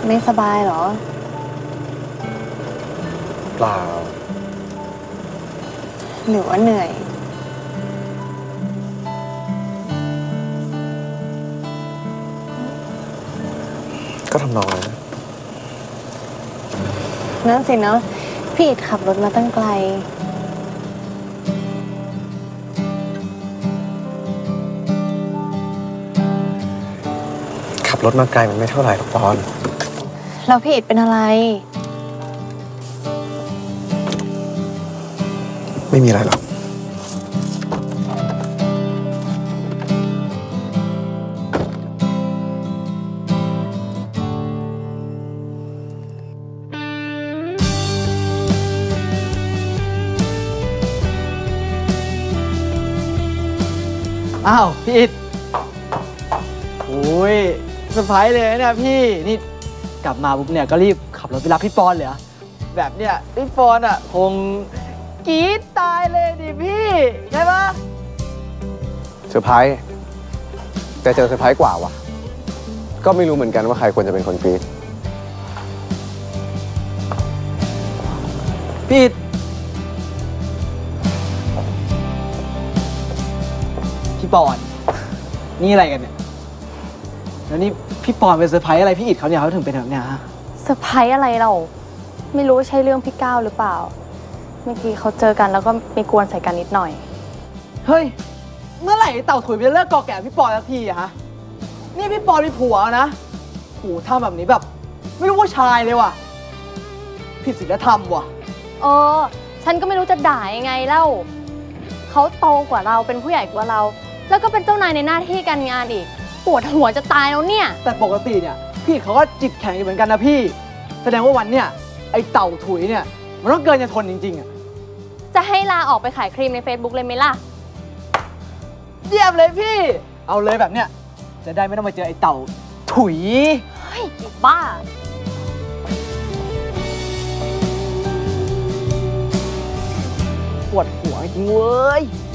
ไม่สบายเหรอเปล่าหรือว่าเหนื่อยก็ทำนองนั้นนั่นสิเนาะพี่อิดขับรถมาตั้งไกลขับรถมาไกลมันไม่เท่าไหร่หรอกปอนแล้วพี่อิดเป็นอะไรไม่มีอะไรหรอกอ้าวพี่อิดโอ้ยเซอร์ไพรส์เลยเนี่ยพี่นี่กลับมาปุ๊บเนี่ยก็รีบขับรถไปรับพี่ปอนเลยอะแบบเนี่ยพี่ปอนอะคงกรี๊ดตายเลยดิพี่ใช่ปะเซอร์ไพรส์แต่เจอเซอร์ไพรส์กว่าว่ะก็ไม่รู้เหมือนกันว่าใครควรจะเป็นคนกรี๊ดพี่อิดพี่ปอนนี่อะไรกันเนี่ยแล้วนี่พี่ปอนไปเซอร์ไพรส์อะไรพี่อิดเขาเนี่ยเขาถึงเป็นแบบเนี้ยฮะเซอร์ไพรส์อะไรเราไม่รู้ว่าใช่เรื่องพี่ก้าวหรือเปล่าเมื่อกี้เขาเจอกันแล้วก็มีกวนใส่กันนิดหน่อยเฮ้ยเมื่อไหร่เต่าถุยจะเลิกกอแก่พี่ปอนสักทีอะฮะนี่พี่ปอนมีผัวนะโหทำแบบนี้แบบไม่รู้ว่าชายเลยว่ะผิดศีลธรรมว่ะฉันก็ไม่รู้จะด่ายังไงเล่าเขาโตกว่าเราเป็นผู้ใหญ่กว่าเราแล้วก็เป็นเจ้านายในหน้าที่การงานอีกปวดหัวจะตายแล้วเนี่ยแต่ปกติเนี่ยพี่เขาก็จิตแข็งอยู่เหมือนกันนะพี่แสดงว่าวันเนี่ยไอเต่าถุยเนี่ยมันต้องเกินจะทนจริงๆอะจะให้ลาออกไปขายครีมใน Facebook เลยไหมล่ะเยี่ยมเลยพี่เอาเลยแบบเนี้ยจะได้ไม่ต้องมาเจอไอเต่าถุยเฮ้ยบ้าปวดหัวจริงเว้ย